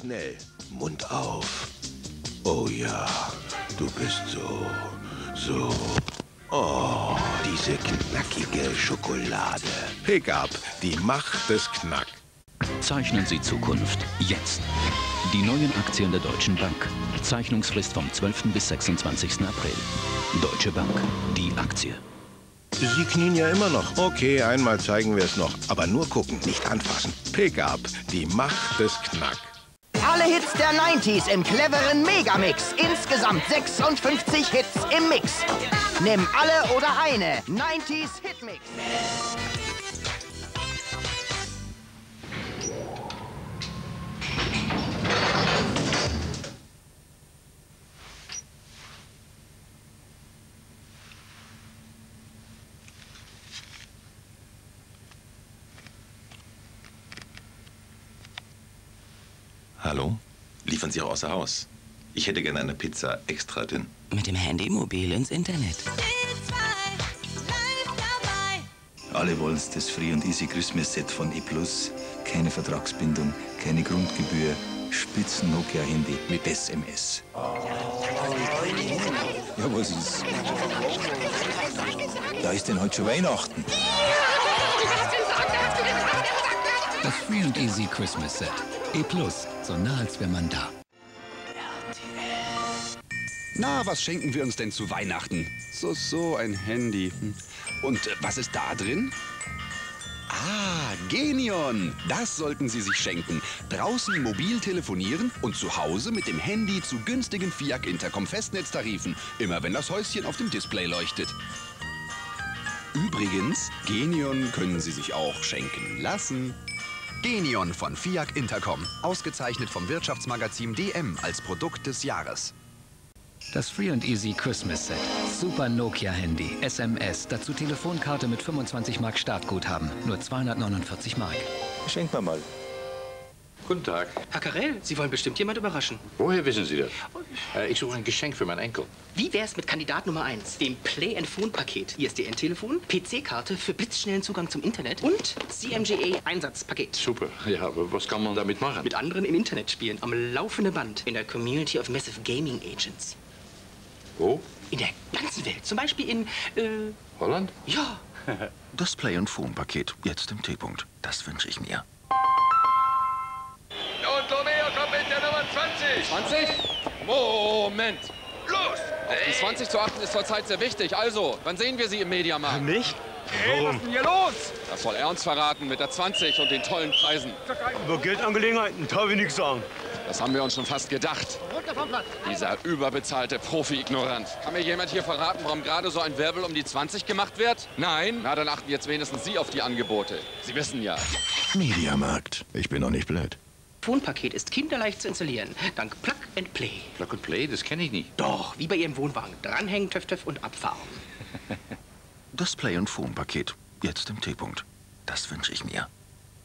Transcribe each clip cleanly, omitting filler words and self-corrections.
schnell. Mund auf. Oh ja, du bist so... Oh, diese knackige Schokolade. Pickup, die Macht des Knack. Zeichnen Sie Zukunft jetzt. Die neuen Aktien der Deutschen Bank. Zeichnungsfrist vom 12. bis 26. April. Deutsche Bank, die Aktie. Sie knien ja immer noch. Okay, einmal zeigen wir es noch. Aber nur gucken, nicht anfassen. Pickup, die Macht des Knack. Alle Hits der 90s im cleveren Megamix. Insgesamt 56 Hits im Mix. Nimm alle oder eine. 90s Hitmix. Hallo? Liefern Sie auch außer Haus? Ich hätte gerne eine Pizza extra dünn. Mit dem Handy mobil ins Internet. Alle wollen das Free und Easy Christmas Set von E+. Keine Vertragsbindung, keine Grundgebühr. Spitzen Nokia-Handy mit SMS. Ja, was ist? Da ist denn heute schon Weihnachten. Das Free and Easy Christmas Set. E+, so nah als wäre man da. Na, was schenken wir uns denn zu Weihnachten? So ein Handy. Und was ist da drin? Ah, Genion. Das sollten Sie sich schenken. Draußen mobil telefonieren und zu Hause mit dem Handy zu günstigen Fiat Intercom Festnetztarifen. Immer wenn das Häuschen auf dem Display leuchtet. Übrigens, Genion können Sie sich auch schenken lassen. Genion von Fiat Intercom. Ausgezeichnet vom Wirtschaftsmagazin DM als Produkt des Jahres. Das Free and Easy Christmas Set. Super Nokia Handy, SMS, dazu Telefonkarte mit 25 Mark Startguthaben. Nur 249 Mark. Schenk mir mal. Guten Tag. Herr Karel, Sie wollen bestimmt jemand überraschen. Woher wissen Sie das? Ich suche ein Geschenk für meinen Enkel. Wie wär's mit Kandidat Nummer 1, dem Play-and-Phone-Paket? ISDN-Telefon, PC-Karte für blitzschnellen Zugang zum Internet und CMGA-Einsatzpaket. Super. Ja, aber was kann man damit machen? Mit anderen im Internet spielen, am laufenden Band, in der Community of Massive Gaming Agents. Wo? In der ganzen Welt. Zum Beispiel in, Holland? Ja. Das Play-and-Phone-Paket, jetzt im T-Punkt. Das wünsche ich mir. Und Romeo kommt mit der Nummer 20. 20? Moment. Los! Auf die 20 zu achten ist zurzeit sehr wichtig. Also, wann sehen wir Sie im Mediamarkt? Nicht? Hey, was ist denn hier los? Das soll er uns verraten mit der 20 und den tollen Preisen. Über Geldangelegenheiten darf ich nichts sagen. Das haben wir uns schon fast gedacht. Runter vom Platz. Dieser überbezahlte Profi-Ignorant. Kann mir jemand hier verraten, warum gerade so ein Wirbel um die 20 gemacht wird? Nein? Na, dann achten jetzt wenigstens Sie auf die Angebote. Sie wissen ja. Mediamarkt. Ich bin doch nicht blöd. Phone-Paket ist kinderleicht zu installieren, dank Plug and Play. Plug and Play, das kenne ich nicht. Doch, wie bei Ihrem Wohnwagen. Dranhängen, töff, töff und abfahren. Das Play-and-Phone-Paket, jetzt im T-Punkt. Das wünsche ich mir.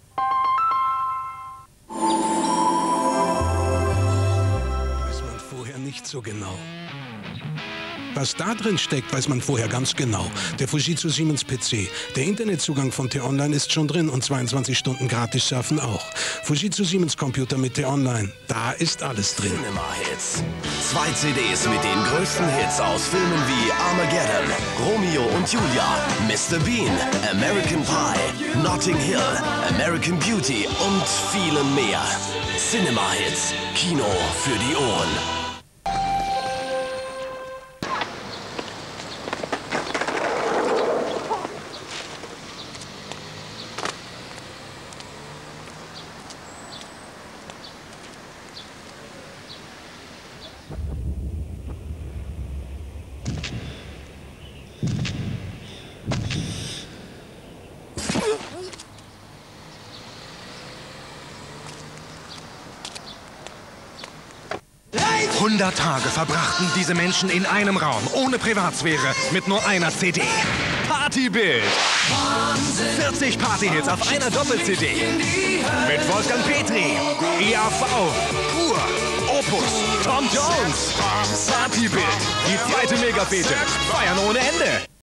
Weiß man vorher nicht so genau. Was da drin steckt, weiß man vorher ganz genau. Der Fujitsu Siemens PC. Der Internetzugang von T-Online ist schon drin und 22 Stunden gratis surfen auch. Fujitsu Siemens Computer mit T-Online. Da ist alles drin. Cinema Hits. 2 CDs mit den größten Hits aus Filmen wie Armageddon, Romeo und Julia, Mr. Bean, American Pie, Notting Hill, American Beauty und vielem mehr. Cinema Hits. Kino für die Ohren. Tage verbrachten diese Menschen in einem Raum, ohne Privatsphäre, mit nur einer CD. Partybild. 40 Partyhits auf einer Doppel-CD. Mit Wolfgang Petri, IAV, Pur, Opus, Tom Jones. Partybild, die zweite Megafete. Feiern ohne Ende.